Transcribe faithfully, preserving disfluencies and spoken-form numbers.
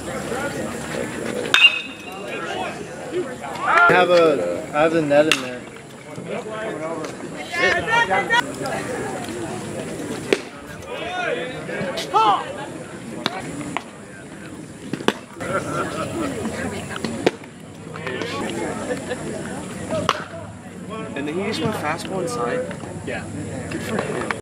I have a, I have the net in there. And then he just went fastball inside. Yeah. Good for him.